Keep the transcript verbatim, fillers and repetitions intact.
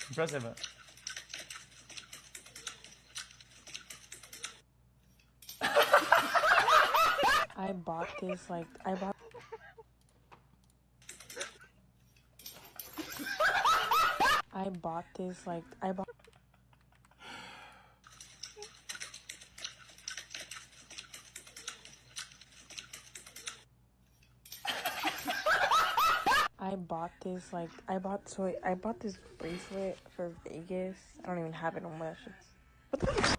Impressive. I bought this, like, I bought... I bought this, like, I bought... I bought this, like, I bought, so I bought this bracelet for Vegas. I don't even have it on my shit. What the